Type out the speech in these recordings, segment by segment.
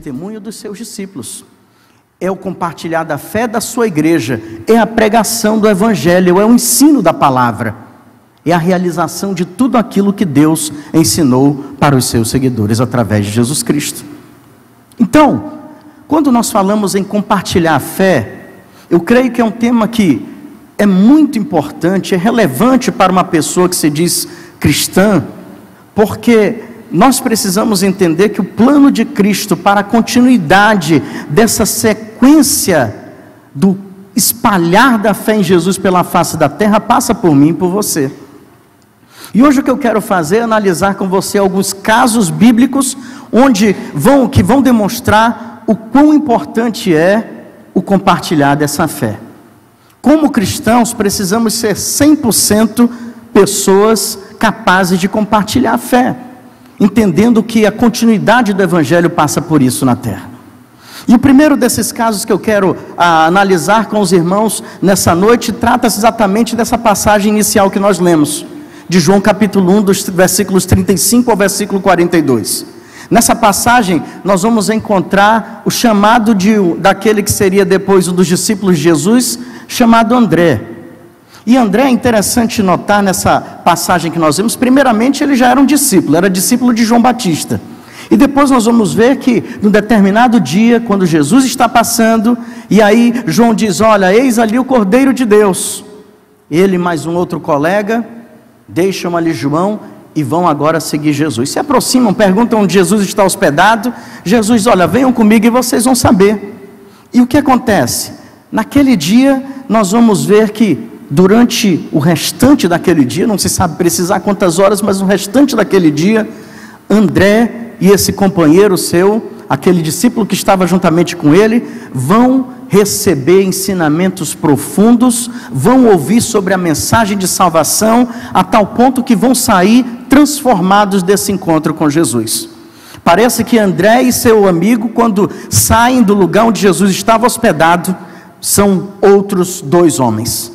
testemunho dos seus discípulos, é o compartilhar da fé da sua igreja, é a pregação do evangelho, é o ensino da palavra, é a realização de tudo aquilo que Deus ensinou para os seus seguidores através de Jesus Cristo. Então, quando nós falamos em compartilhar a fé, eu creio que é um tema que é muito importante, é relevante para uma pessoa que se diz cristã, porque nós precisamos entender que o plano de Cristo para a continuidade dessa sequência do espalhar da fé em Jesus pela face da terra passa por mim e por você. E hoje o que eu quero fazer é analisar com você alguns casos bíblicos que vão demonstrar o quão importante é o compartilhar dessa fé. Como cristãos, precisamos ser 100% pessoas capazes de compartilhar a fé, entendendo que a continuidade do evangelho passa por isso na terra. E o primeiro desses casos que eu quero analisar com os irmãos nessa noite, trata-se exatamente dessa passagem inicial que nós lemos, de João capítulo 1, dos versículos 35 ao versículo 42. Nessa passagem, nós vamos encontrar o chamado daquele que seria depois um dos discípulos de Jesus, chamado André. E André, é interessante notar nessa passagem que nós vemos, primeiramente ele já era um discípulo, era discípulo de João Batista. E depois nós vamos ver que, num determinado dia, quando Jesus está passando, e aí João diz, olha, eis ali o Cordeiro de Deus. Ele mais um outro colega, deixam ali João, e vão agora seguir Jesus. Se aproximam, perguntam onde Jesus está hospedado. Jesus, olha, venham comigo e vocês vão saber. E o que acontece? Naquele dia, nós vamos ver que, durante o restante daquele dia, não se sabe precisar quantas horas, mas no restante daquele dia, André e esse companheiro seu, aquele discípulo que estava juntamente com ele, vão receber ensinamentos profundos, vão ouvir sobre a mensagem de salvação, a tal ponto que vão sair transformados desse encontro com Jesus. Parece que André e seu amigo, quando saem do lugar onde Jesus estava hospedado, são outros dois homens,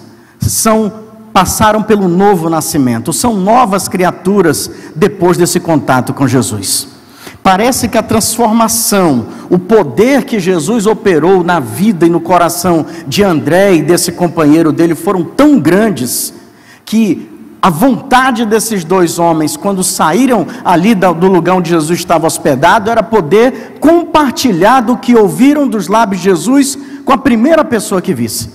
passaram pelo novo nascimento, são novas criaturas depois desse contato com Jesus. Parece que a transformação, o poder que Jesus operou na vida e no coração de André e desse companheiro dele foram tão grandes, que a vontade desses dois homens, quando saíram ali do lugar onde Jesus estava hospedado, era poder compartilhar do que ouviram dos lábios de Jesus com a primeira pessoa que visse.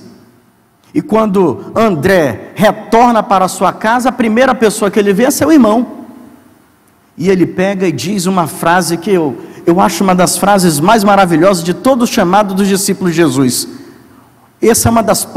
E quando André retorna para a sua casa, a primeira pessoa que ele vê é seu irmão. E ele pega e diz uma frase que eu acho uma das frases mais maravilhosas de todo o chamado dos discípulos de Jesus. Essa é uma das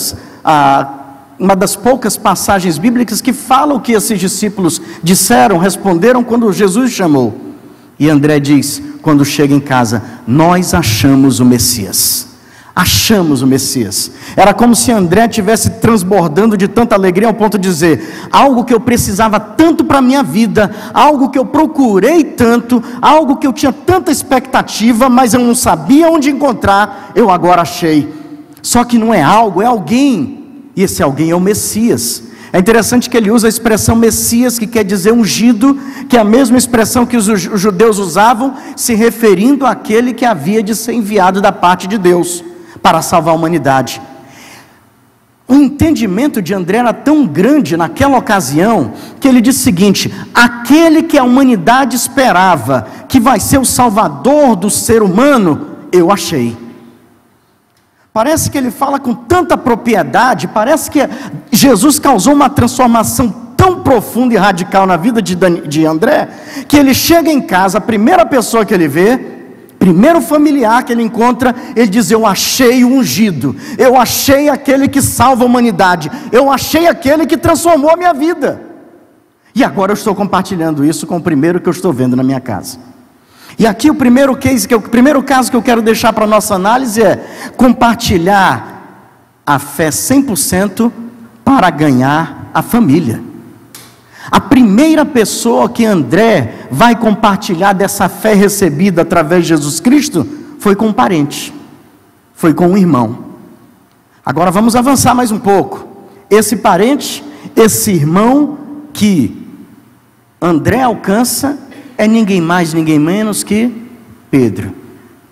poucas passagens bíblicas que falam o que esses discípulos responderam quando Jesus chamou. E André diz, quando chega em casa, nós achamos o Messias. Achamos o Messias. Era como se André estivesse transbordando de tanta alegria ao ponto de dizer, algo que eu precisava tanto para a minha vida, algo que eu procurei tanto, algo que eu tinha tanta expectativa, mas eu não sabia onde encontrar, eu agora achei. Só que não é algo, é alguém, e esse alguém é o Messias. É interessante que ele usa a expressão Messias, que quer dizer ungido, que é a mesma expressão que os judeus usavam, se referindo àquele que havia de ser enviado da parte de Deus para salvar a humanidade. O entendimento de André era tão grande naquela ocasião, que ele disse o seguinte, aquele que a humanidade esperava, que vai ser o salvador do ser humano, eu achei. Parece que ele fala com tanta propriedade, parece que Jesus causou uma transformação tão profunda e radical na vida de André, que ele chega em casa, a primeira pessoa que ele vê, primeiro familiar que ele encontra, ele diz, eu achei o ungido, eu achei aquele que salva a humanidade, eu achei aquele que transformou a minha vida, e agora eu estou compartilhando isso com o primeiro que eu estou vendo na minha casa. E aqui o primeiro caso que eu quero deixar para a nossa análise é compartilhar a fé 100% para ganhar a família. A primeira pessoa que André vai compartilhar dessa fé recebida através de Jesus Cristo foi com um parente, foi com um irmão. Agora vamos avançar mais um pouco. Esse parente, esse irmão que André alcança é ninguém mais, ninguém menos que Pedro.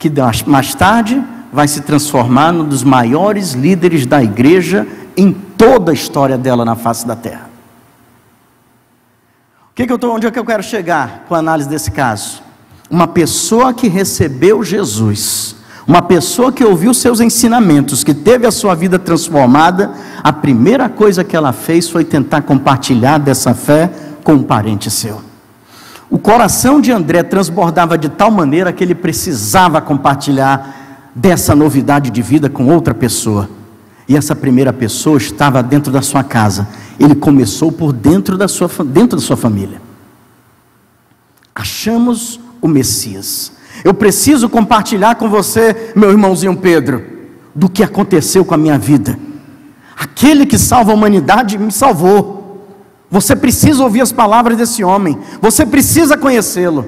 que mais tarde vai se transformar num dos maiores líderes da igreja em toda a história dela na face da terra. Onde é que eu quero chegar com a análise desse caso? Uma pessoa que recebeu Jesus, uma pessoa que ouviu seus ensinamentos, que teve a sua vida transformada, a primeira coisa que ela fez foi tentar compartilhar dessa fé com um parente seu. O coração de André transbordava de tal maneira que ele precisava compartilhar dessa novidade de vida com outra pessoa. E essa primeira pessoa estava dentro da sua casa. Ele começou por dentro da sua família. Achamos o Messias. Eu preciso compartilhar com você, meu irmãozinho Pedro, do que aconteceu com a minha vida. Aquele que salva a humanidade me salvou. Você precisa ouvir as palavras desse homem. Você precisa conhecê-lo.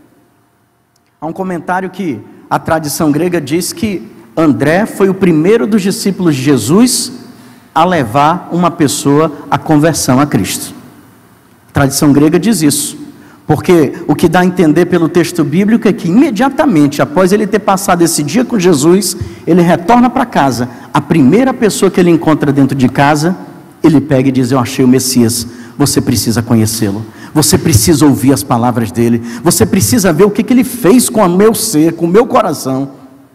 Há um comentário que a tradição grega diz que André foi o primeiro dos discípulos de Jesus a levar uma pessoa à conversão a Cristo. A tradição grega diz isso, porque o que dá a entender pelo texto bíblico é que imediatamente após ele ter passado esse dia com Jesus, ele retorna para casa. A primeira pessoa que ele encontra dentro de casa, ele pega e diz: eu achei o Messias. Você precisa conhecê-lo, você precisa ouvir as palavras dele, você precisa ver o que ele fez com o meu ser, com o meu coração.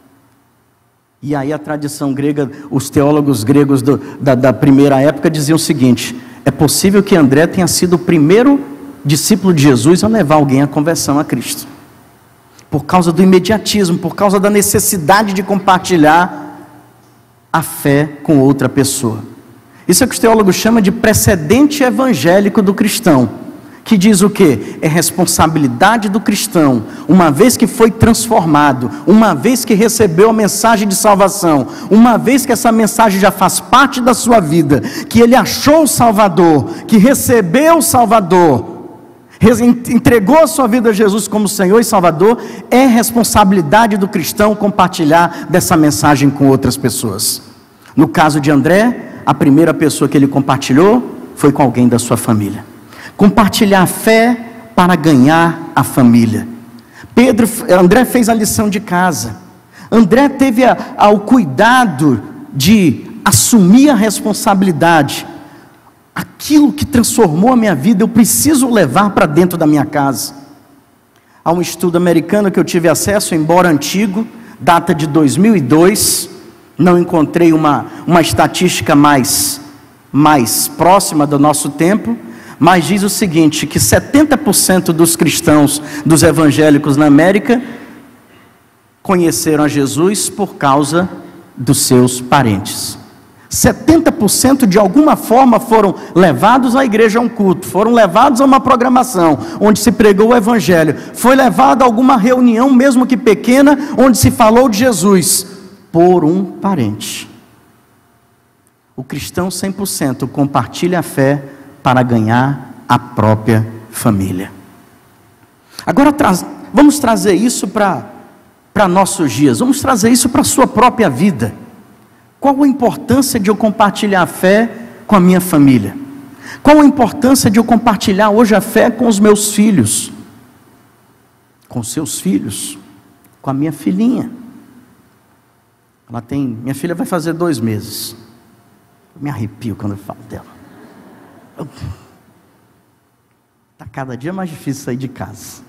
E aí a tradição grega, os teólogos gregos da primeira época diziam o seguinte: é possível que André tenha sido o primeiro discípulo de Jesus a levar alguém à conversão a Cristo, por causa do imediatismo, por causa da necessidade de compartilhar a fé com outra pessoa. Isso é o que os teólogos chamam de precedente evangélico do cristão, que diz o quê? É responsabilidade do cristão, uma vez que foi transformado, uma vez que recebeu a mensagem de salvação, uma vez que essa mensagem já faz parte da sua vida, que ele achou o Salvador, que recebeu o Salvador, entregou a sua vida a Jesus como Senhor e Salvador, é responsabilidade do cristão compartilhar dessa mensagem com outras pessoas. No caso de André, a primeira pessoa que ele compartilhou foi com alguém da sua família. Compartilhar a fé para ganhar a família. André fez a lição de casa. André teve o cuidado de assumir a responsabilidade. Aquilo que transformou a minha vida, eu preciso levar para dentro da minha casa. Há um estudo americano que eu tive acesso, embora antigo, data de 2002, não encontrei uma estatística mais próxima do nosso tempo, mas diz o seguinte, que 70% dos cristãos, dos evangélicos na América, conheceram a Jesus por causa dos seus parentes. 70% de alguma forma foram levados à igreja a um culto, foram levados a uma programação, onde se pregou o evangelho, foi levado a alguma reunião, mesmo que pequena, onde se falou de Jesus, por um parente. O cristão 100% compartilha a fé para ganhar a própria família. Agora vamos trazer isso para nossos dias, vamos trazer isso para a sua própria vida. Qual a importância de eu compartilhar a fé com a minha família? Qual a importância de eu compartilhar hoje a fé com os meus filhos? Com seus filhos? Com a minha filhinha? Minha filha vai fazer 2 meses. Eu me arrepio quando eu falo dela. Está cada dia mais difícil sair de casa.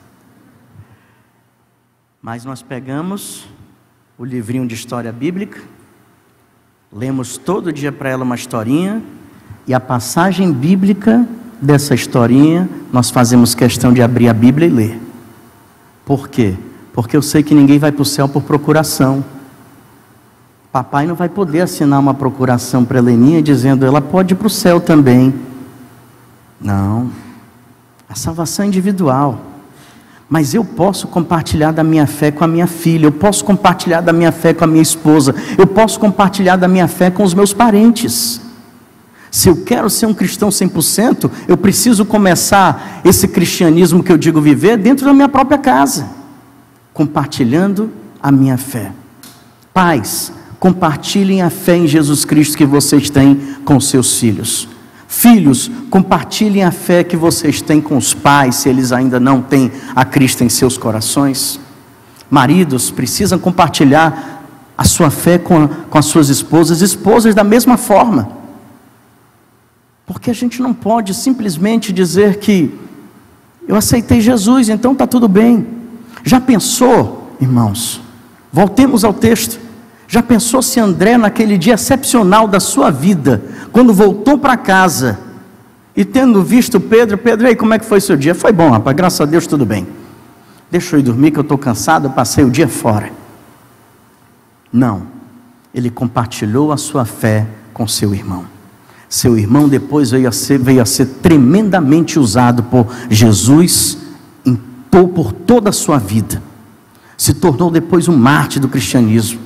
Mas nós pegamos o livrinho de história bíblica, lemos todo dia para ela uma historinha, e a passagem bíblica dessa historinha, nós fazemos questão de abrir a Bíblia e ler. Por quê? Porque eu sei que ninguém vai para o céu por procuração. Papai não vai poder assinar uma procuração para a Heleninha dizendo, ela pode ir para o céu também. Não, a salvação é individual. Mas eu posso compartilhar da minha fé com a minha filha, eu posso compartilhar da minha fé com a minha esposa, eu posso compartilhar da minha fé com os meus parentes. Se eu quero ser um cristão 100%, eu preciso começar esse cristianismo que eu digo viver dentro da minha própria casa, compartilhando a minha fé. Pais, compartilhem a fé em Jesus Cristo que vocês têm com seus filhos. Filhos, compartilhem a fé que vocês têm com os pais, se eles ainda não têm a Cristo em seus corações. Maridos precisam compartilhar a sua fé com as suas esposas da mesma forma. Porque a gente não pode simplesmente dizer que eu aceitei Jesus, então está tudo bem. Já pensou, irmãos? Voltemos ao texto. Já pensou se André, naquele dia excepcional da sua vida, quando voltou para casa, e tendo visto Pedro, aí, como é que foi seu dia? Foi bom, rapaz, graças a Deus, tudo bem. Deixa eu ir dormir que eu estou cansado, eu passei o dia fora. Não, ele compartilhou a sua fé com seu irmão. Seu irmão depois veio a ser tremendamente usado por Jesus por toda a sua vida. Se tornou depois um mártir do cristianismo.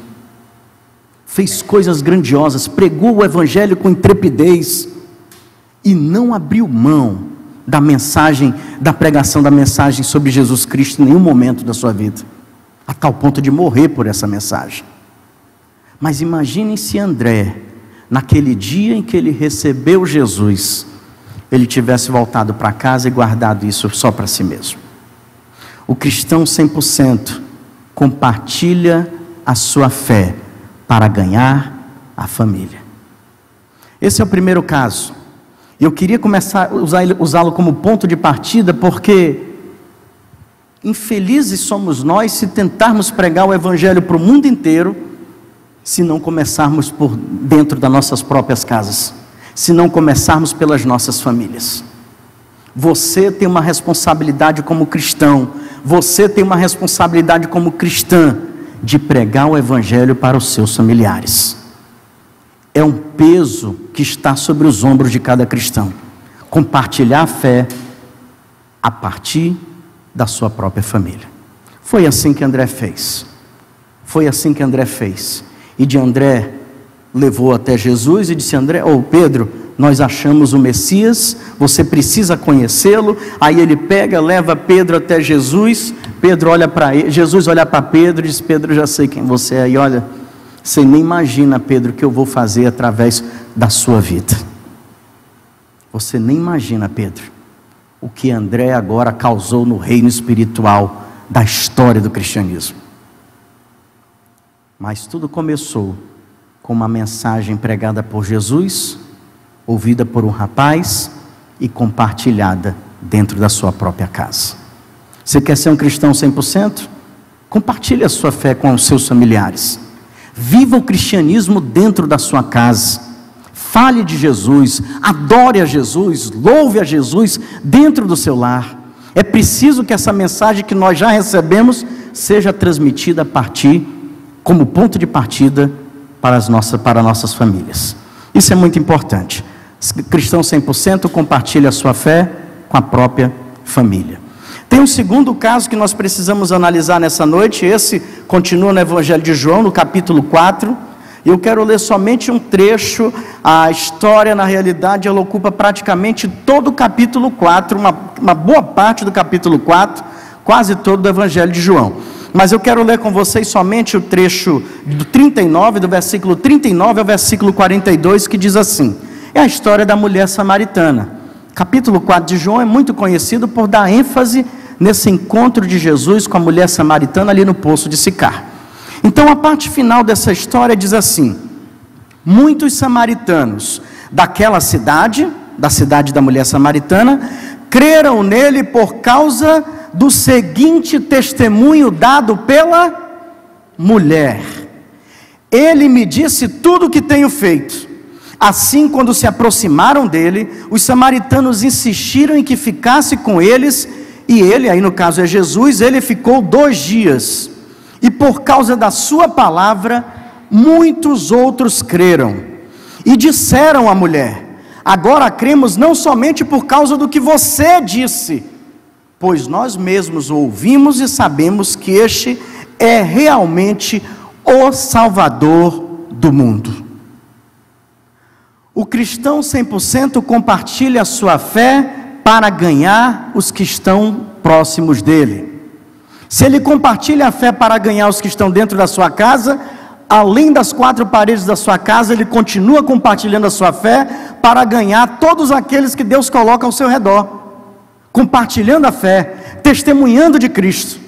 Fez coisas grandiosas, pregou o evangelho com intrepidez e não abriu mão da mensagem, da pregação da mensagem sobre Jesus Cristo em nenhum momento da sua vida, a tal ponto de morrer por essa mensagem. Mas imaginem se André, naquele dia em que ele recebeu Jesus, ele tivesse voltado para casa e guardado isso só para si mesmo. O cristão 100% compartilha a sua fé para ganhar a família. Esse é o primeiro caso. Eu queria começar a usá-lo como ponto de partida, porque infelizes somos nós se tentarmos pregar o evangelho para o mundo inteiro, se não começarmos por dentro das nossas próprias casas, se não começarmos pelas nossas famílias. Você tem uma responsabilidade como cristão, você tem uma responsabilidade como cristã, de pregar o evangelho para os seus familiares. É um peso que está sobre os ombros de cada cristão, compartilhar a fé a partir da sua própria família. Foi assim que André fez. E de André levou até Jesus e disse: Pedro, nós achamos o Messias, você precisa conhecê-lo. Aí ele leva Pedro até Jesus. Pedro olha para ele, Jesus olha para Pedro e diz: Pedro, já sei quem você é. E olha, você nem imagina, Pedro, o que eu vou fazer através da sua vida. Você nem imagina, Pedro, o que André agora causou no reino espiritual da história do cristianismo. Mas tudo começou com uma mensagem pregada por Jesus, ouvida por um rapaz e compartilhada dentro da sua própria casa. Você quer ser um cristão 100%? Compartilhe a sua fé com os seus familiares. Viva o cristianismo dentro da sua casa. Fale de Jesus, adore a Jesus, louve a Jesus dentro do seu lar. É preciso que essa mensagem que nós já recebemos seja transmitida a partir, como ponto de partida para nossas famílias. Isso é muito importante. Cristão 100% compartilha a sua fé com a própria família. Tem um segundo caso que nós precisamos analisar nessa noite. Esse continua no Evangelho de João, no capítulo 4. Eu quero ler somente um trecho. A história, na realidade, ela ocupa praticamente todo o capítulo 4, uma boa parte do capítulo 4, quase todo do Evangelho de João. Mas eu quero ler com vocês somente o trecho do 39, do versículo 39 ao versículo 42, que diz assim: é a história da mulher samaritana. Capítulo 4 de João é muito conhecido por dar ênfase nesse encontro de Jesus com a mulher samaritana ali no poço de Sicar. Então a parte final dessa história diz assim: muitos samaritanos daquela cidade, da cidade da mulher samaritana, creram nele por causa do seguinte testemunho dado pela mulher: ele me disse tudo o que tenho feito. Assim, quando se aproximaram dele, os samaritanos insistiram em que ficasse com eles, e ele, aí no caso é Jesus, ele ficou 2 dias, e por causa da sua palavra, muitos outros creram, e disseram à mulher: agora cremos não somente por causa do que você disse, pois nós mesmos o ouvimos e sabemos que este é realmente o Salvador do mundo. O cristão 100% compartilha a sua fé para ganhar os que estão próximos dele. Se ele compartilha a fé para ganhar os que estão dentro da sua casa, além das 4 paredes da sua casa, ele continua compartilhando a sua fé para ganhar todos aqueles que Deus coloca ao seu redor, compartilhando a fé, testemunhando de Cristo.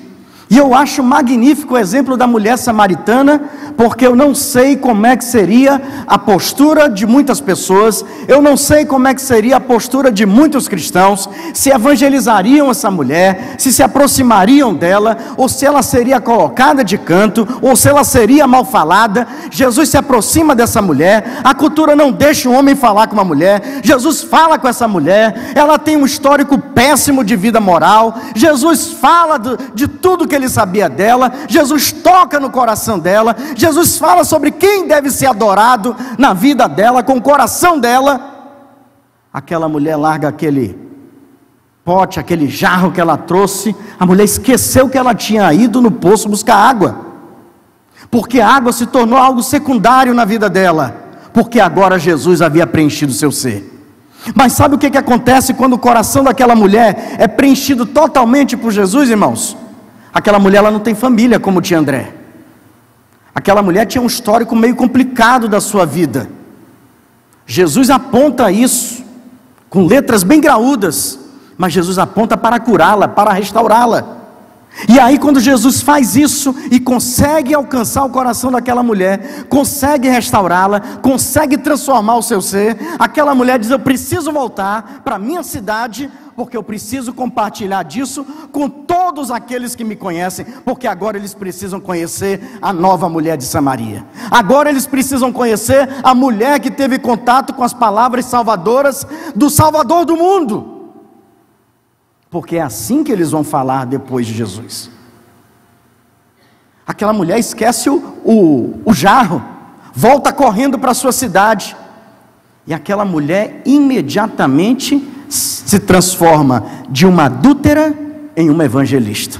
E eu acho magnífico o exemplo da mulher samaritana, porque eu não sei como é que seria a postura de muitas pessoas, eu não sei como é que seria a postura de muitos cristãos, se evangelizariam essa mulher, se aproximariam dela, ou se ela seria colocada de canto, ou se ela seria mal falada. Jesus se aproxima dessa mulher, a cultura não deixa o homem falar com uma mulher, Jesus fala com essa mulher, ela tem um histórico péssimo de vida moral, Jesus fala de tudo que ele sabia dela, Jesus toca no coração dela, Jesus fala sobre quem deve ser adorado na vida dela, com o coração dela. Aquela mulher larga aquele pote, aquele jarro que ela trouxe, a mulher esqueceu que ela tinha ido no poço buscar água, porque a água se tornou algo secundário na vida dela, porque agora Jesus havia preenchido o seu ser. Mas sabe o que acontece quando o coração daquela mulher é preenchido totalmente por Jesus, irmãos? Aquela mulher, ela não tem família como tinha André. Aquela mulher tinha um histórico meio complicado da sua vida. Jesus aponta isso com letras bem graúdas, mas Jesus aponta para curá-la, para restaurá-la. E aí quando Jesus faz isso e consegue alcançar o coração daquela mulher, consegue restaurá-la, consegue transformar o seu ser, aquela mulher diz: eu preciso voltar para a minha cidade, porque eu preciso compartilhar disso com todos aqueles que me conhecem, porque agora eles precisam conhecer a nova mulher de Samaria, agora eles precisam conhecer a mulher que teve contato com as palavras salvadoras do Salvador do mundo, porque é assim que eles vão falar depois de Jesus. Aquela mulher esquece o jarro, volta correndo para a sua cidade, e aquela mulher imediatamente se transforma de uma adúltera em uma evangelista.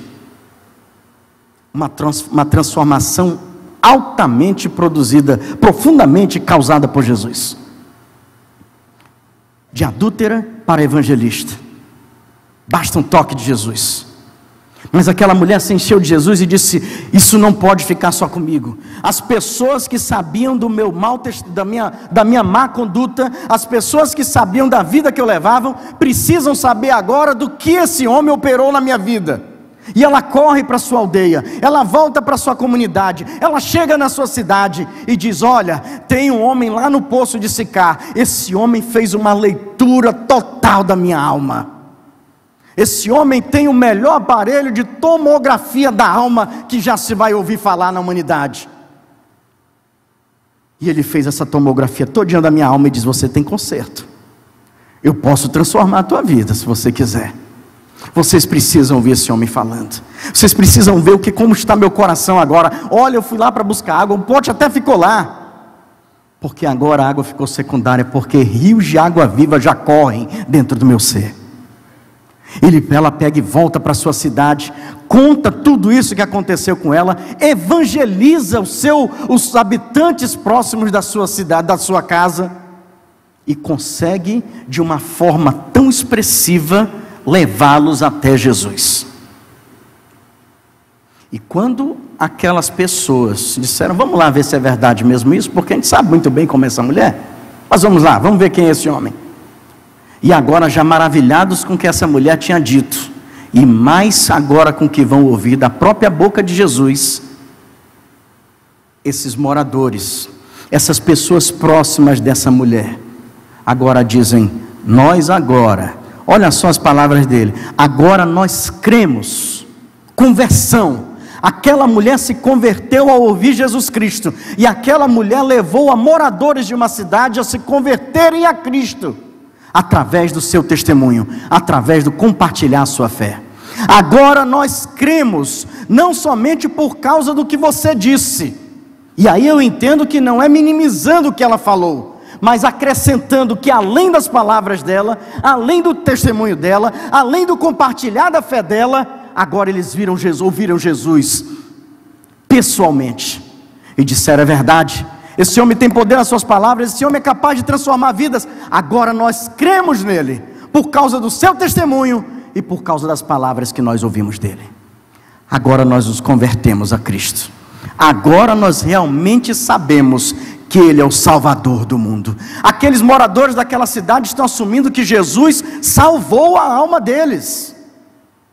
Uma transformação altamente produzida, profundamente causada por Jesus. De adúltera para evangelista. Basta um toque de Jesus. Mas aquela mulher se encheu de Jesus e disse: isso não pode ficar só comigo. As pessoas que sabiam do meu da minha má conduta, as pessoas que sabiam da vida que eu levava, precisam saber agora do que esse homem operou na minha vida. E ela corre para a sua aldeia, ela volta para a sua comunidade, ela chega na sua cidade e diz: olha, tem um homem lá no poço de Sicar, esse homem fez uma leitura total da minha alma. Esse homem tem o melhor aparelho de tomografia da alma que já se vai ouvir falar na humanidade. E ele fez essa tomografia todinha da minha alma e diz: você tem conserto, eu posso transformar a tua vida se você quiser. Vocês precisam ouvir esse homem falando, vocês precisam ver como está meu coração agora. Olha, eu fui lá para buscar água, o pote até ficou lá, porque agora a água ficou secundária, porque rios de água viva já correm dentro do meu ser. Ela pega e volta para a sua cidade, conta tudo isso que aconteceu com ela, evangeliza os habitantes próximos da sua cidade, da sua casa, e consegue de uma forma tão expressiva levá-los até Jesus. E quando aquelas pessoas disseram: vamos lá ver se é verdade mesmo isso, porque a gente sabe muito bem como é essa mulher, mas vamos lá, vamos ver quem é esse homem. E agora já maravilhados com o que essa mulher tinha dito, e mais agora com o que vão ouvir da própria boca de Jesus, esses moradores, essas pessoas próximas dessa mulher, agora dizem: nós agora, olha só as palavras dele, agora nós cremos. Conversão. Aquela mulher se converteu ao ouvir Jesus Cristo, e aquela mulher levou a moradores de uma cidade a se converterem a Cristo, através do seu testemunho, através do compartilhar a sua fé. Agora nós cremos, não somente por causa do que você disse, e aí eu entendo que não é minimizando o que ela falou, mas acrescentando que além das palavras dela, além do testemunho dela, além do compartilhar da fé dela, agora eles ouviram Jesus pessoalmente, e disseram: é verdade, esse homem tem poder nas suas palavras, esse homem é capaz de transformar vidas. Agora nós cremos nele, por causa do seu testemunho e por causa das palavras que nós ouvimos dele. Agora nós nos convertemos a Cristo. Agora nós realmente sabemos que ele é o Salvador do mundo. Aqueles moradores daquela cidade estão assumindo que Jesus salvou a alma deles.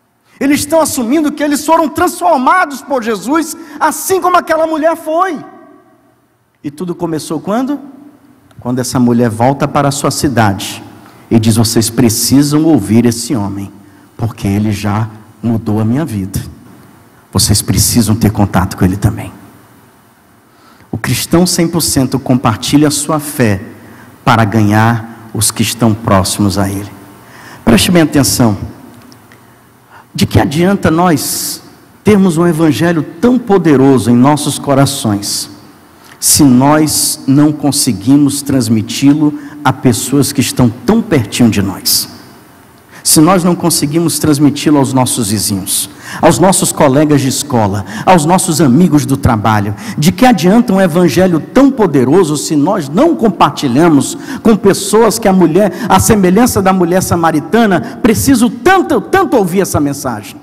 Eles estão assumindo que eles foram transformados por Jesus, assim como aquela mulher foi. E tudo começou quando? Quando essa mulher volta para a sua cidade e diz: vocês precisam ouvir esse homem, porque ele já mudou a minha vida. Vocês precisam ter contato com ele também. O cristão 100% compartilha a sua fé para ganhar os que estão próximos a ele. Preste bem atenção. De que adianta nós termos um evangelho tão poderoso em nossos corações, se nós não conseguimos transmiti-lo a pessoas que estão tão pertinho de nós? Se nós não conseguimos transmiti-lo aos nossos vizinhos, aos nossos colegas de escola, aos nossos amigos do trabalho, de que adianta um evangelho tão poderoso se nós não compartilhamos com pessoas que a semelhança da mulher samaritana, precisam tanto ouvir essa mensagem?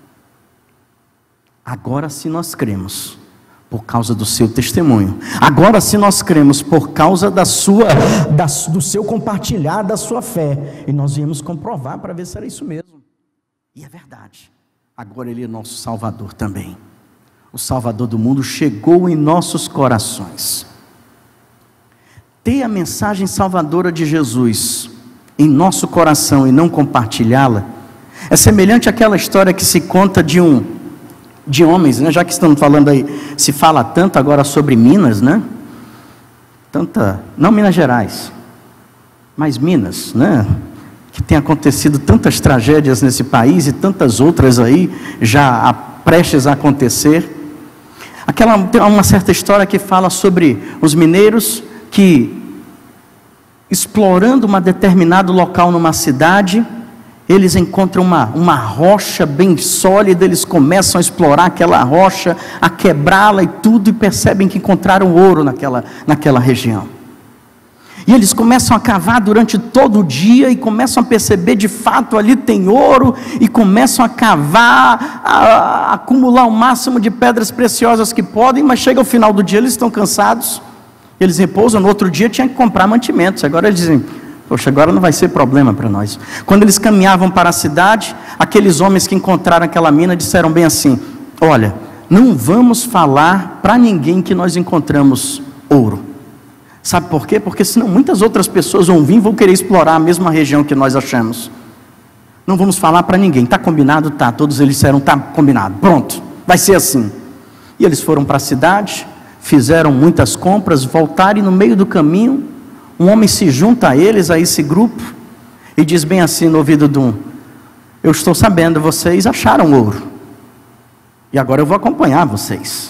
Agora sim nós cremos, por causa do seu testemunho. Agora sim nós cremos por causa do seu compartilhar da sua fé. E nós viemos comprovar para ver se era isso mesmo. E é verdade. Agora Ele é nosso Salvador também. O Salvador do mundo chegou em nossos corações. Ter a mensagem salvadora de Jesus em nosso coração e não compartilhá-la é semelhante àquela história que se conta de homens, né? Já que estamos falando aí, se fala tanto agora sobre Minas, né? Não Minas Gerais, mas Minas, né? Que tem acontecido tantas tragédias nesse país e tantas outras aí já prestes a acontecer. Tem uma certa história que fala sobre os mineiros que, explorando um determinado local numa cidade, eles encontram uma rocha bem sólida, eles começam a explorar aquela rocha, a quebrá-la e tudo, e percebem que encontraram ouro naquela região. E eles começam a cavar durante todo o dia, e começam a perceber, de fato, ali tem ouro, e começam a cavar, a acumular o máximo de pedras preciosas que podem, mas chega ao final do dia, eles estão cansados, eles repousam. No outro dia tinha que comprar mantimentos. Agora eles dizem: poxa, agora não vai ser problema para nós. Quando eles caminhavam para a cidade, aqueles homens que encontraram aquela mina disseram bem assim: olha, não vamos falar para ninguém que nós encontramos ouro. Sabe por quê? Porque senão muitas outras pessoas vão vir e vão querer explorar a mesma região que nós achamos. Não vamos falar para ninguém. Está combinado? Tá. Todos eles disseram: está combinado. Pronto, vai ser assim. E eles foram para a cidade, fizeram muitas compras, voltaram, e no meio do caminho um homem se junta a eles, a esse grupo, e diz bem assim no ouvido de um: eu estou sabendo, vocês acharam ouro, e agora eu vou acompanhar vocês.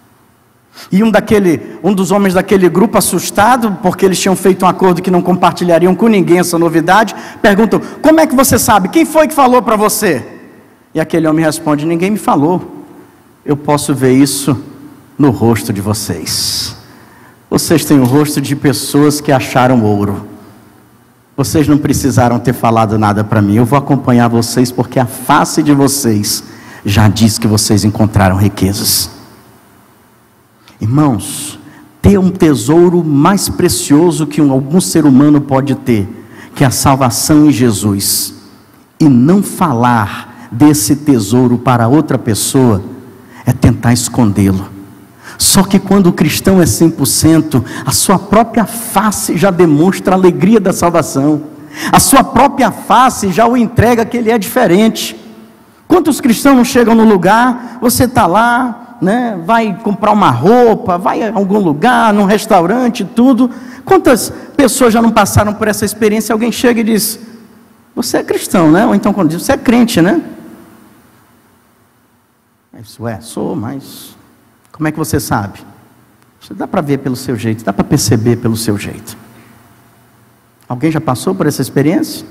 E um dos homens daquele grupo, assustado, porque eles tinham feito um acordo que não compartilhariam com ninguém essa novidade, perguntam: como é que você sabe? Quem foi que falou para você? E aquele homem responde: ninguém me falou. Eu posso ver isso no rosto de vocês. Vocês têm o rosto de pessoas que acharam ouro. Vocês não precisaram ter falado nada para mim. Eu vou acompanhar vocês, porque a face de vocês já diz que vocês encontraram riquezas. Irmãos, ter um tesouro mais precioso que algum ser humano pode ter, que é a salvação em Jesus, e não falar desse tesouro para outra pessoa, é tentar escondê-lo. Só que quando o cristão é 100%, a sua própria face já demonstra a alegria da salvação. A sua própria face já o entrega que ele é diferente. Quantos cristãos não chegam no lugar, você está lá, né, vai comprar uma roupa, vai a algum lugar, num restaurante, tudo. Quantas pessoas já não passaram por essa experiência? Alguém chega e diz: você é cristão, né? Ou então quando diz: você é crente, né? Sou, mas como é que você sabe? Você dá para ver pelo seu jeito, dá para perceber pelo seu jeito. Alguém já passou por essa experiência?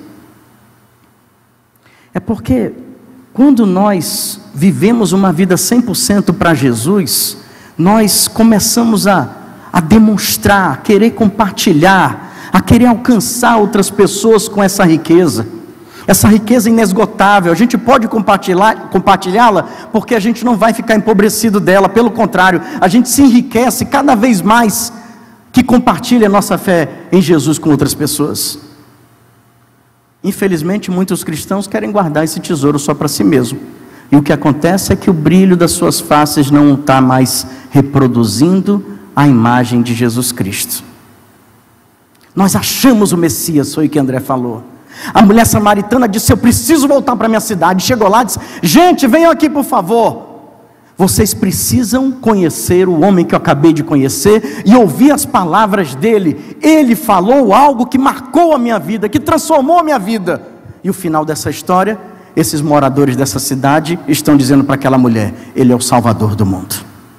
É porque quando nós vivemos uma vida 100% para Jesus, nós começamos a demonstrar, a querer compartilhar, a querer alcançar outras pessoas com essa riqueza inesgotável. A gente pode compartilhá-la, porque a gente não vai ficar empobrecido dela. Pelo contrário, a gente se enriquece cada vez mais que compartilha a nossa fé em Jesus com outras pessoas. Infelizmente, muitos cristãos querem guardar esse tesouro só para si mesmo. E o que acontece é que o brilho das suas faces não está mais reproduzindo a imagem de Jesus Cristo. Nós achamos o Messias, foi o que André falou. A mulher samaritana disse: eu preciso voltar para minha cidade. Chegou lá e disse: gente, venham aqui por favor. Vocês precisam conhecer o homem que eu acabei de conhecer e ouvir as palavras dele. Ele falou algo que marcou a minha vida, que transformou a minha vida. E o final dessa história, esses moradores dessa cidade estão dizendo para aquela mulher: ele é o Salvador do mundo.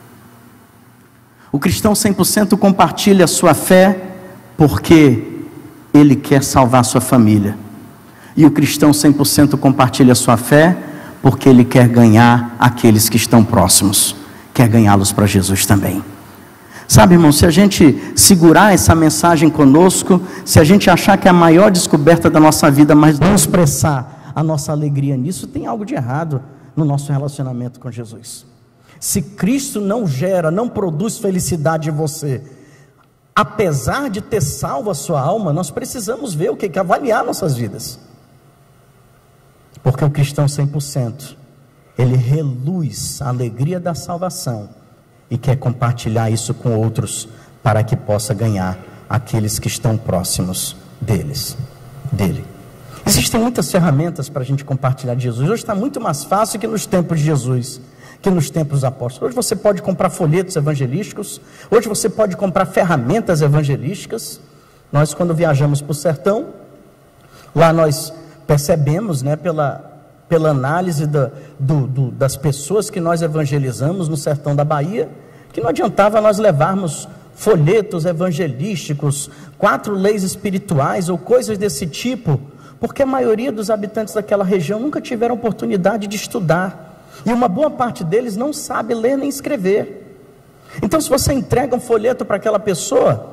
O cristão 100% compartilha a sua fé porque ele quer salvar a sua família. E o cristão 100% compartilha a sua fé porque ele quer ganhar aqueles que estão próximos, quer ganhá-los para Jesus também. Sabe, irmão, se a gente segurar essa mensagem conosco, se a gente achar que é a maior descoberta da nossa vida, mas não expressar a nossa alegria nisso, tem algo de errado no nosso relacionamento com Jesus. Se Cristo não gera, não produz felicidade em você, apesar de ter salvo a sua alma, nós precisamos ver o que avaliar nossas vidas. Porque o cristão 100%, ele reluz a alegria da salvação e quer compartilhar isso com outros para que possa ganhar aqueles que estão próximos dele. Existem muitas ferramentas para a gente compartilhar de Jesus. Hoje está muito mais fácil que nos tempos de Jesus, que nos tempos dos apóstolos. Hoje você pode comprar folhetos evangelísticos, hoje você pode comprar ferramentas evangelísticas. Nós, quando viajamos para o sertão, lá nós percebemos, né, pela análise das pessoas que nós evangelizamos no sertão da Bahia, que não adiantava nós levarmos folhetos evangelísticos, 4 leis espirituais ou coisas desse tipo, porque a maioria dos habitantes daquela região nunca tiveram oportunidade de estudar, e uma boa parte deles não sabe ler nem escrever. Então, se você entrega um folheto para aquela pessoa,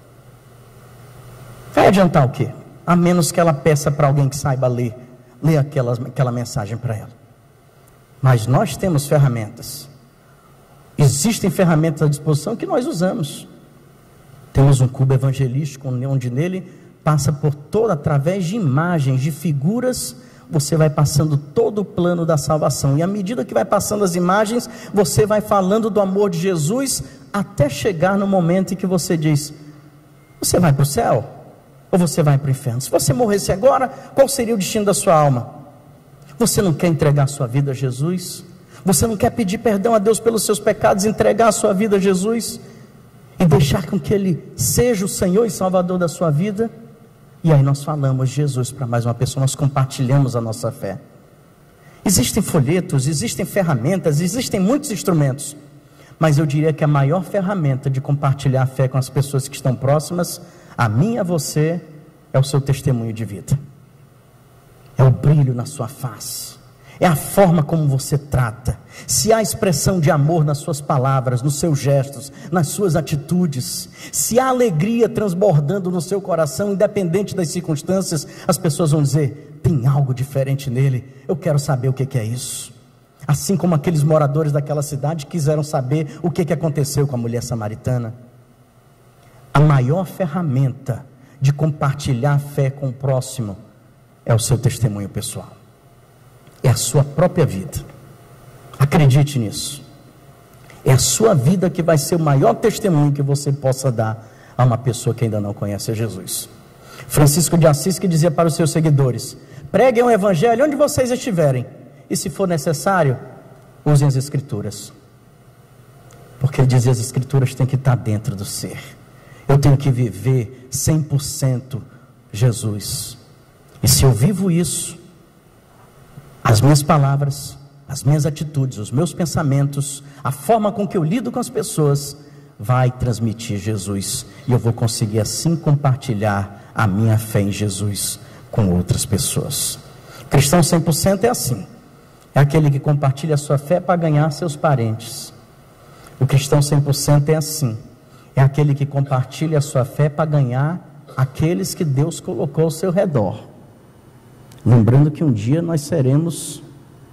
vai adiantar o quê? A menos que ela peça para alguém que saiba ler aquela mensagem para ela. Mas nós temos ferramentas. Existem ferramentas à disposição que nós usamos. Temos um cubo evangelístico, onde nele passa por através de imagens, de figuras, você vai passando todo o plano da salvação. E à medida que vai passando as imagens, você vai falando do amor de Jesus, até chegar no momento em que você diz: você vai para o céu? Ou você vai para o inferno? Se você morresse agora, qual seria o destino da sua alma? Você não quer entregar a sua vida a Jesus? Você não quer pedir perdão a Deus pelos seus pecados, entregar a sua vida a Jesus e deixar com que Ele seja o Senhor e Salvador da sua vida? E aí nós falamos de Jesus para mais uma pessoa, nós compartilhamos a nossa fé. Existem folhetos, existem ferramentas, existem muitos instrumentos, mas eu diria que a maior ferramenta de compartilhar a fé com as pessoas que estão próximas a mim e a você, é o seu testemunho de vida, é o brilho na sua face, é a forma como você trata, se há expressão de amor nas suas palavras, nos seus gestos, nas suas atitudes, se há alegria transbordando no seu coração, independente das circunstâncias, as pessoas vão dizer: tem algo diferente nele, eu quero saber o que é isso. Assim como aqueles moradores daquela cidade quiseram saber o que aconteceu com a mulher samaritana. A maior ferramenta de compartilhar a fé com o próximo é o seu testemunho pessoal, é a sua própria vida. Acredite nisso. É a sua vida que vai ser o maior testemunho que você possa dar a uma pessoa que ainda não conhece a Jesus. Francisco de Assis, que dizia para os seus seguidores: preguem o evangelho onde vocês estiverem, e se for necessário, usem as escrituras, porque ele dizia: as escrituras têm que estar dentro do ser. Eu tenho que viver 100% Jesus. E se eu vivo isso, as minhas palavras, as minhas atitudes, os meus pensamentos, a forma com que eu lido com as pessoas, vai transmitir Jesus. E eu vou conseguir assim compartilhar a minha fé em Jesus com outras pessoas. Cristão 100% é assim. É aquele que compartilha a sua fé para ganhar seus parentes. O cristão 100% é assim. É aquele que compartilha a sua fé para ganhar aqueles que Deus colocou ao seu redor. Lembrando que um dia nós seremos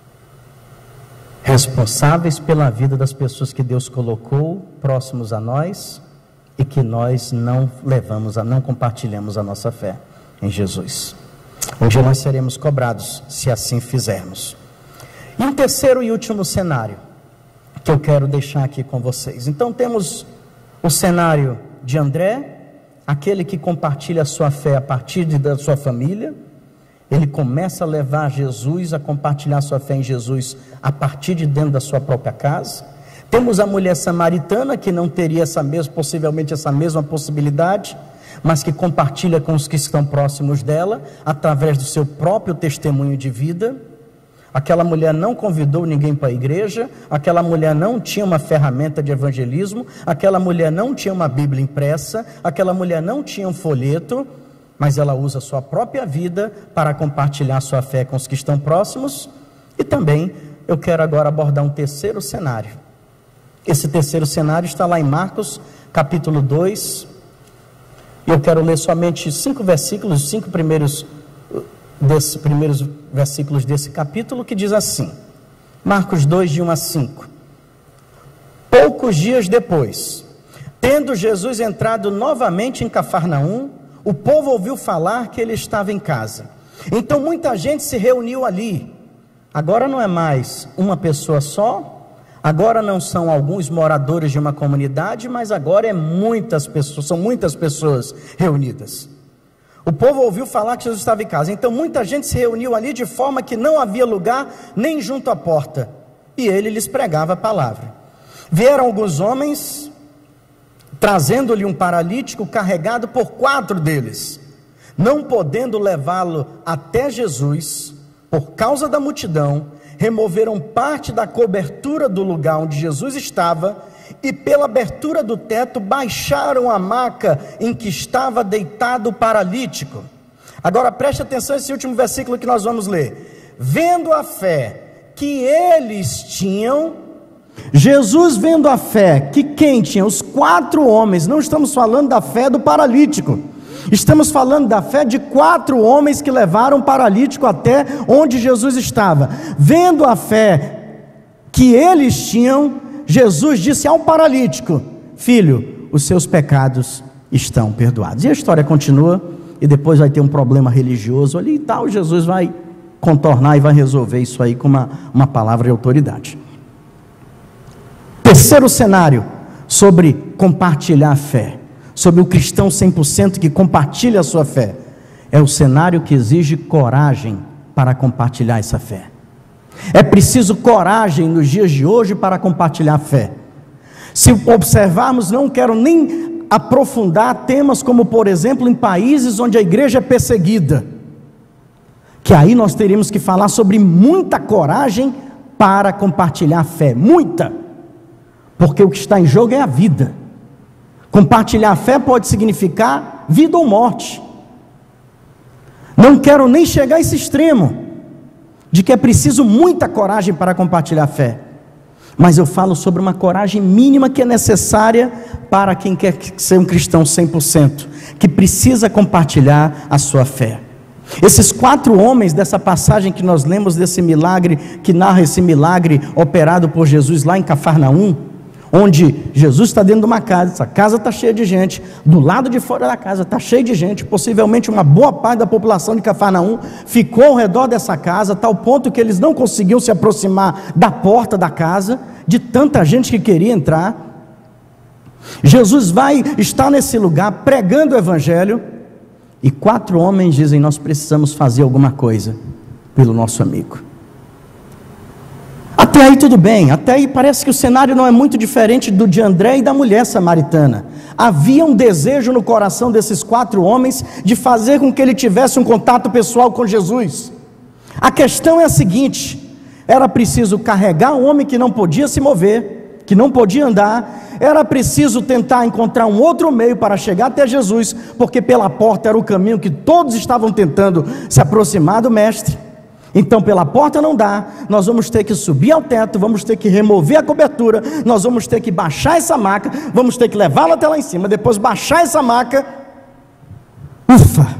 responsáveis pela vida das pessoas que Deus colocou próximos a nós e que nós não compartilhamos a nossa fé em Jesus. Um dia nós seremos cobrados se assim fizermos. E um terceiro e último cenário que eu quero deixar aqui com vocês. Então temos o cenário de André, aquele que compartilha a sua fé a partir da sua família. Ele começa a levar Jesus, a compartilhar a sua fé em Jesus a partir de dentro da sua própria casa. Temos a mulher samaritana, que não teria possivelmente essa mesma possibilidade, mas que compartilha com os que estão próximos dela, através do seu próprio testemunho de vida. Aquela mulher não convidou ninguém para a igreja, aquela mulher não tinha uma ferramenta de evangelismo, aquela mulher não tinha uma Bíblia impressa, aquela mulher não tinha um folheto, mas ela usa a sua própria vida para compartilhar sua fé com os que estão próximos. E também eu quero agora abordar um terceiro cenário. Esse terceiro cenário está lá em Marcos, capítulo 2, e eu quero ler somente 5 versículos, 5 primeiros versículos desse capítulo, que diz assim, Marcos 2, de 1 a 5. Poucos dias depois, tendo Jesus entrado novamente em Cafarnaum, o povo ouviu falar que ele estava em casa. Então muita gente se reuniu ali. Agora não é mais uma pessoa só, agora não são alguns moradores de uma comunidade, mas agora são muitas pessoas reunidas. O povo ouviu falar que Jesus estava em casa. Então muita gente se reuniu ali, de forma que não havia lugar nem junto à porta, e ele lhes pregava a palavra. Vieram alguns homens, trazendo-lhe um paralítico carregado por 4 deles. Não podendo levá-lo até Jesus, por causa da multidão, removeram parte da cobertura do lugar onde Jesus estava, e pela abertura do teto baixaram a maca em que estava deitado o paralítico. Agora preste atenção a esse último versículo que nós vamos ler. Vendo a fé que eles tinham, Jesus vendo a fé que quem tinha? Os 4 homens. Não estamos falando da fé do paralítico, estamos falando da fé de 4 homens que levaram o paralítico até onde Jesus estava. Vendo a fé que eles tinham, Jesus disse ao paralítico: filho, os seus pecados estão perdoados. E a história continua, e depois vai ter um problema religioso ali e tal. Jesus vai contornar e vai resolver isso aí com uma palavra de autoridade. Terceiro cenário sobre compartilhar a fé, sobre o cristão 100% que compartilha a sua fé, é o cenário que exige coragem para compartilhar essa fé. É preciso coragem nos dias de hoje para compartilhar a fé. Se observarmos, não quero nem aprofundar temas como, por exemplo, em países onde a igreja é perseguida, que aí nós teríamos que falar sobre muita coragem para compartilhar a fé, muita, porque o que está em jogo é a vida. Compartilhar a fé pode significar vida ou morte. Não quero nem chegar a esse extremo de que é preciso muita coragem para compartilhar a fé, mas eu falo sobre uma coragem mínima que é necessária para quem quer ser um cristão 100%, que precisa compartilhar a sua fé. Esses 4 homens dessa passagem que nós lemos, desse milagre, que narra esse milagre operado por Jesus lá em Cafarnaum, onde Jesus está dentro de uma casa, essa casa está cheia de gente, do lado de fora da casa está cheia de gente, possivelmente uma boa parte da população de Cafarnaum ficou ao redor dessa casa, a tal ponto que eles não conseguiam se aproximar da porta da casa, de tanta gente que queria entrar. Jesus vai estar nesse lugar pregando o evangelho, e 4 homens dizem: nós precisamos fazer alguma coisa pelo nosso amigo. Até aí tudo bem, até aí parece que o cenário não é muito diferente do de André e da mulher samaritana. Havia um desejo no coração desses 4 homens de fazer com que ele tivesse um contato pessoal com Jesus. A questão é a seguinte: era preciso carregar um homem que não podia se mover, que não podia andar, era preciso tentar encontrar um outro meio para chegar até Jesus, porque pela porta era o caminho que todos estavam tentando se aproximar do mestre. Então pela porta não dá, nós vamos ter que subir ao teto, vamos ter que remover a cobertura, nós vamos ter que baixar essa maca, vamos ter que levá-la até lá em cima, depois baixar essa maca. Ufa!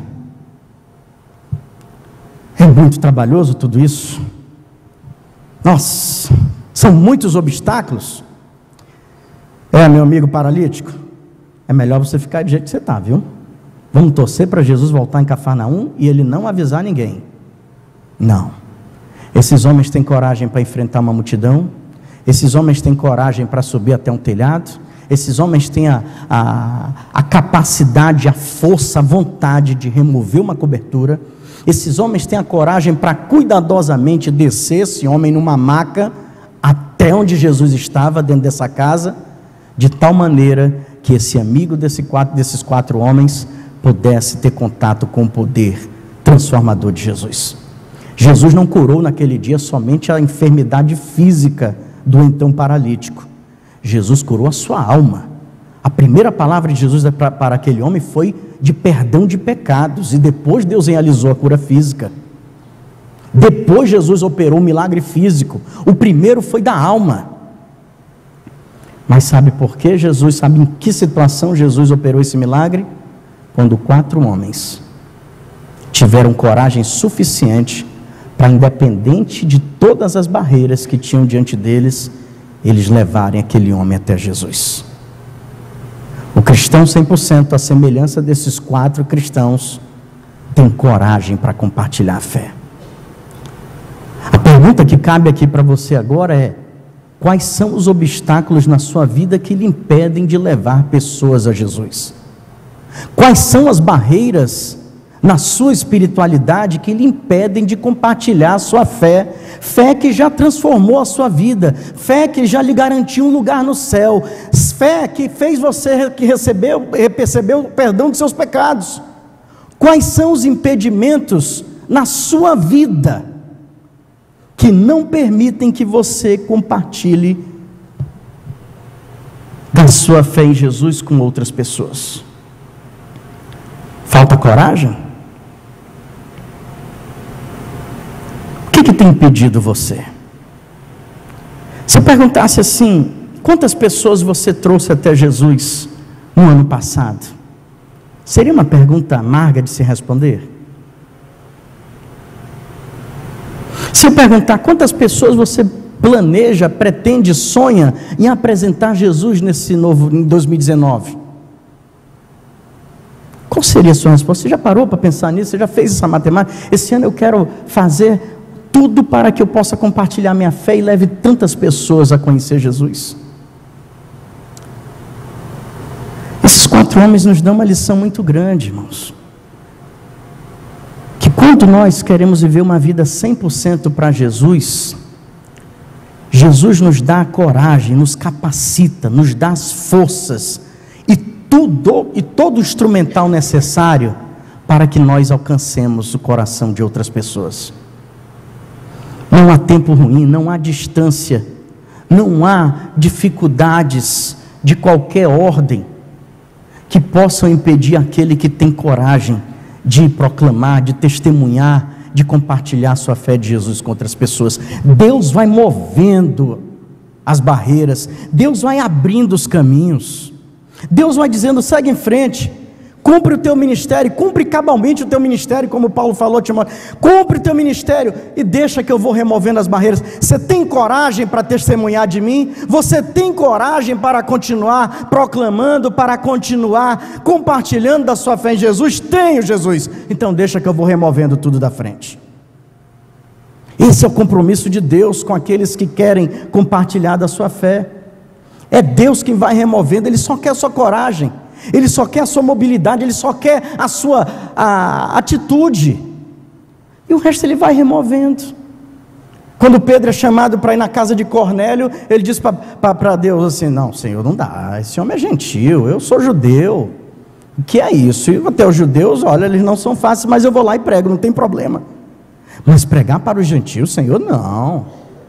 É muito trabalhoso tudo isso. Nossa, são muitos obstáculos. Meu amigo paralítico, é melhor você ficar do jeito que você está, viu? Vamos torcer para Jesus voltar em Cafarnaum e ele não avisar ninguém. Não, Esses homens têm coragem para enfrentar uma multidão. Esses homens têm coragem para subir até um telhado. Esses homens têm a capacidade, a força, a vontade de remover uma cobertura. Esses homens têm a coragem para cuidadosamente descer esse homem numa maca até onde Jesus estava, dentro dessa casa, de tal maneira que esse amigo desses quatro homens pudesse ter contato com o poder transformador de Jesus. Jesus não curou naquele dia somente a enfermidade física do então paralítico. Jesus curou a sua alma. A primeira palavra de Jesus para aquele homem foi de perdão de pecados, e depois Deus realizou a cura física. Depois Jesus operou um milagre físico. O primeiro foi da alma. Mas sabe por quê? Sabe em que situação Jesus operou esse milagre? Quando 4 homens tiveram coragem suficiente para, independente de todas as barreiras que tinham diante deles, eles levarem aquele homem até Jesus. O cristão 100%, a semelhança desses 4 cristãos, tem coragem para compartilhar a fé. A pergunta que cabe aqui para você agora é: quais são os obstáculos na sua vida que lhe impedem de levar pessoas a Jesus? Quais são as barreiras na sua espiritualidade que lhe impedem de compartilhar a sua fé? Fé que já transformou a sua vida, fé que já lhe garantiu um lugar no céu, fé que fez você que percebeu o perdão dos seus pecados. Quais são os impedimentos na sua vida que não permitem que você compartilhe da sua fé em Jesus com outras pessoas? Falta coragem? O que tem impedido você? Se eu perguntasse assim: quantas pessoas você trouxe até Jesus no ano passado? Seria uma pergunta amarga de se responder? Se eu perguntar quantas pessoas você planeja, pretende, sonha em apresentar Jesus em 2019? Qual seria a sua resposta? Você já parou para pensar nisso? Você já fez essa matemática? Esse ano eu quero fazer tudo para que eu possa compartilhar minha fé e leve tantas pessoas a conhecer Jesus. Esses 4 homens nos dão uma lição muito grande, irmãos. Que quando nós queremos viver uma vida 100% para Jesus, Jesus nos dá a coragem, nos capacita, nos dá as forças e todo o instrumental necessário para que nós alcancemos o coração de outras pessoas. Não há tempo ruim, não há distância, não há dificuldades de qualquer ordem que possam impedir aquele que tem coragem de proclamar, de testemunhar, de compartilhar sua fé de Jesus com outras pessoas. Deus vai movendo as barreiras, Deus vai abrindo os caminhos, Deus vai dizendo: segue em frente, cumpre o teu ministério, cumpre cabalmente o teu ministério, como Paulo falou a Timóteo, cumpre o teu ministério e deixa que eu vou removendo as barreiras. Você tem coragem para testemunhar de mim? Você tem coragem para continuar proclamando, para continuar compartilhando da sua fé em Jesus? Tenho, Jesus. Então deixa que eu vou removendo tudo da frente. Esse é o compromisso de Deus com aqueles que querem compartilhar da sua fé. É Deus quem vai removendo. Ele só quer a sua coragem, Ele só quer a sua mobilidade, Ele só quer a sua atitude, e o resto Ele vai removendo. Quando Pedro é chamado para ir na casa de Cornélio, ele diz para Deus assim: não, Senhor, não dá, esse homem é gentil, eu sou judeu, o que é isso? E até os judeus, olha, eles não são fáceis, mas eu vou lá e prego, não tem problema. Mas pregar para os gentios, Senhor, não.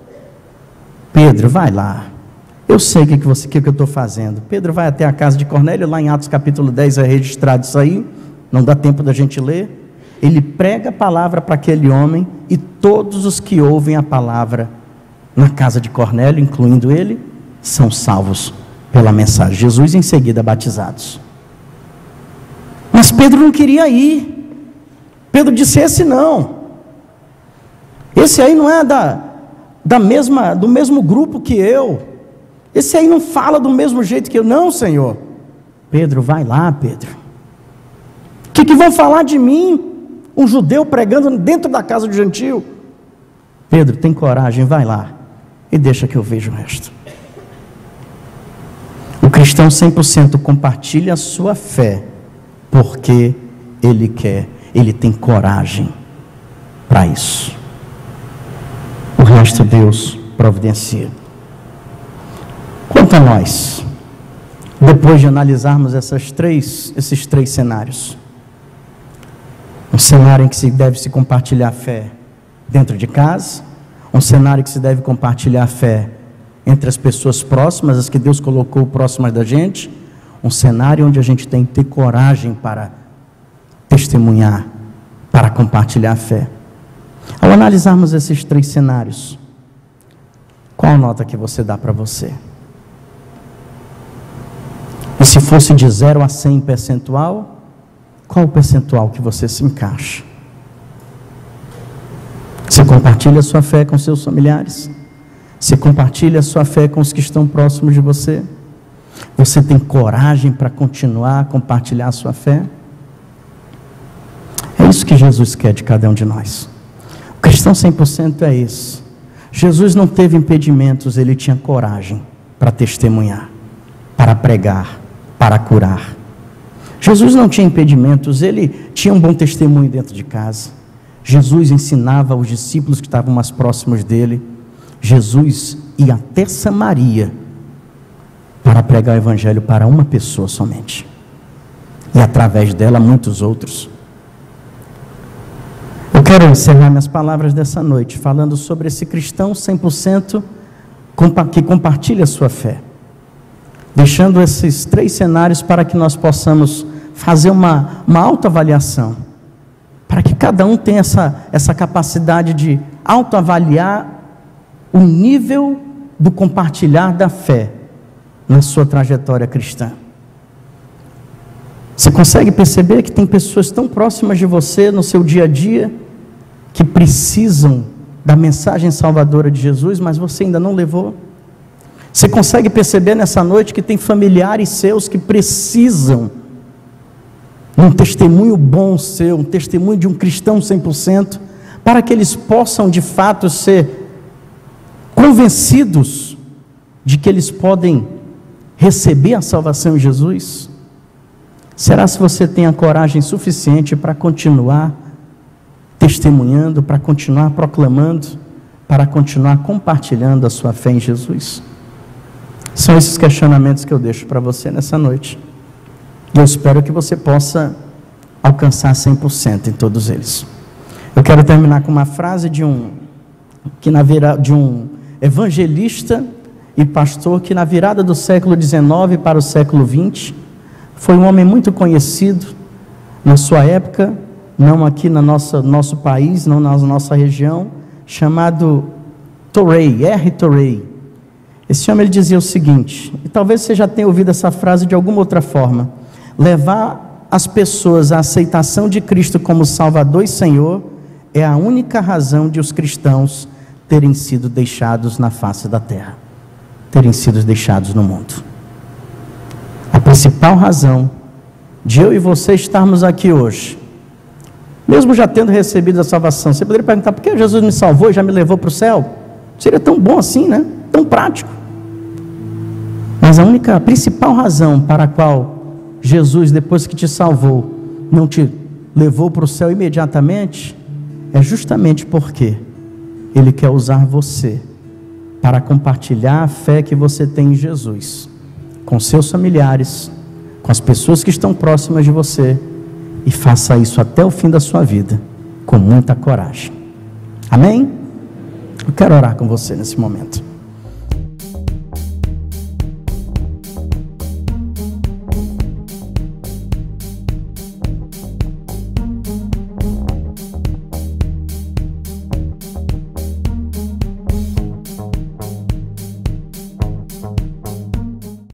Pedro, vai lá, eu sei o que eu estou fazendo. Pedro vai até a casa de Cornélio, lá em Atos capítulo 10 é registrado isso aí, não dá tempo da gente ler. Ele prega a palavra para aquele homem, e todos os que ouvem a palavra na casa de Cornélio, incluindo ele, são salvos pela mensagem. Jesus em seguida batizados. Mas Pedro não queria ir. Pedro disse: esse não, esse aí não é do mesmo grupo que eu, esse aí não fala do mesmo jeito que eu. Não, Senhor. Pedro, vai lá, Pedro. O que vão falar de mim? Um judeu pregando dentro da casa do gentio. Pedro, tem coragem, vai lá e deixa que eu veja o resto. O cristão 100% compartilha a sua fé porque ele quer, ele tem coragem para isso. O resto Deus providencia. Quanto a nós, depois de analisarmos esses três cenários, um cenário em que se deve se compartilhar a fé dentro de casa, um cenário que se deve compartilhar a fé entre as pessoas próximas, as que Deus colocou próximas da gente, um cenário onde a gente tem que ter coragem para testemunhar, para compartilhar a fé. Ao analisarmos esses três cenários, qual a nota que você dá para você? E se fosse de 0 a 100 percentual, qual o percentual que você se encaixa? Você compartilha a sua fé com seus familiares? Você compartilha a sua fé com os que estão próximos de você? Você tem coragem para continuar a compartilhar a sua fé? É isso que Jesus quer de cada um de nós. O cristão 100% é isso. Jesus não teve impedimentos, ele tinha coragem para testemunhar, para pregar, para curar. Jesus não tinha impedimentos, ele tinha um bom testemunho dentro de casa. Jesus ensinava aos discípulos que estavam mais próximos dele. Jesus ia até Samaria para pregar o evangelho para uma pessoa somente, e através dela muitos outros. Eu quero encerrar minhas palavras dessa noite falando sobre esse cristão 100% que compartilha a sua fé, deixando esses três cenários para que nós possamos fazer uma autoavaliação, para que cada um tenha essa capacidade de autoavaliar o nível do compartilhar da fé na sua trajetória cristã. Você consegue perceber que tem pessoas tão próximas de você no seu dia a dia que precisam da mensagem salvadora de Jesus, mas você ainda não levou? Você consegue perceber nessa noite que tem familiares seus que precisam de um testemunho bom seu, um testemunho de um cristão 100%, para que eles possam de fato ser convencidos de que eles podem receber a salvação em Jesus? Será se você tem a coragem suficiente para continuar testemunhando, para continuar proclamando, para continuar compartilhando a sua fé em Jesus? São esses questionamentos que eu deixo para você nessa noite. E eu espero que você possa alcançar 100% em todos eles. Eu quero terminar com uma frase de um evangelista e pastor que na virada do século XIX para o século XX foi um homem muito conhecido na sua época, não aqui no nosso país, não na nossa região, chamado Torrey, R. Torrey. Esse homem ele dizia o seguinte, e talvez você já tenha ouvido essa frase de alguma outra forma: levar as pessoas à aceitação de Cristo como Salvador e Senhor é a única razão de os cristãos terem sido deixados na face da terra, terem sido deixados no mundo. A principal razão de eu e você estarmos aqui hoje, mesmo já tendo recebido a salvação, você poderia perguntar: por que Jesus me salvou e já me levou para o céu? Seria tão bom assim, né? Tão prático. Mas a principal razão para a qual Jesus, depois que te salvou, não te levou para o céu imediatamente, é justamente porque Ele quer usar você para compartilhar a fé que você tem em Jesus, com seus familiares, com as pessoas que estão próximas de você, e faça isso até o fim da sua vida, com muita coragem. Amém? Eu quero orar com você nesse momento.